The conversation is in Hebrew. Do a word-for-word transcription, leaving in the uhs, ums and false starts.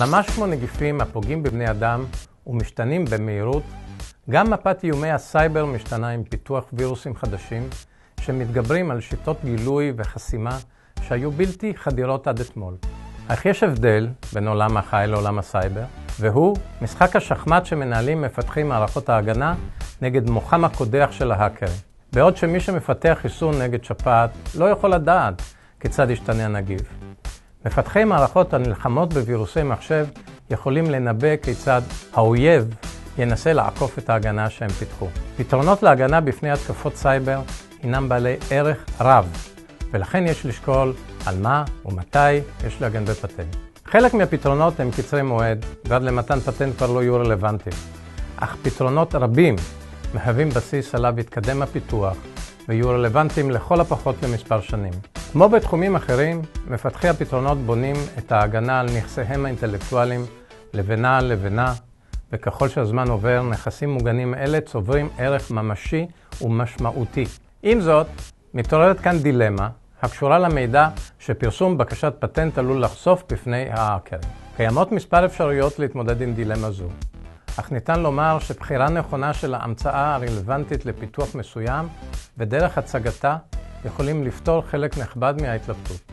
ממש כמו נגיפים הפוגעים בבני אדם ומשתנים במהירות, גם מפת איומי הסייבר משתנה עם פיתוח וירוסים חדשים שמתגברים על שיטות גילוי וחסימה שהיו בלתי חדירות עד אתמול. אך יש הבדל בין עולם החי לעולם הסייבר, והוא משחק השחמט שמנהלים מפתחים מערכות ההגנה נגד מוחם הקודח של ההאקרים. בעוד שמי שמפתח חיסון נגד שפעת לא יכול לדעת כיצד ישתנה הנגיף. מפתחי מערכות הנלחמות בווירוסי מחשב יכולים לנבא כיצד האויב ינסה לעקוף את ההגנה שהם פיתחו. פתרונות להגנה בפני התקפות סייבר הינם בעלי ערך רב, ולכן יש לשקול על מה ומתי יש להגן בפטנט. חלק מהפתרונות הם קצרי מועד, ועד למתן פטנט כבר לא יהיו רלוונטיים. אך פתרונות רבים מהווים בסיס עליו יתקדם הפיתוח, ויהיו רלוונטיים לכל הפחות למספר שנים. כמו בתחומים אחרים, מפתחי הפתרונות בונים את ההגנה על נכסיהם האינטלקטואליים לבנה על לבנה, וככל שהזמן עובר, נכסים מוגנים אלה צוברים ערך ממשי ומשמעותי. עם זאת, מתעוררת כאן דילמה הקשורה למידע שפרסום בקשת פטנט עלול לחשוף בפני ההאקרים. קיימות מספר אפשרויות להתמודד עם דילמה זו, אך ניתן לומר שבחירה נכונה של ההמצאה הרלוונטית לפיתוח מסוים ודרך הצגתה יכולים לפתור חלק נכבד מההתלבטות.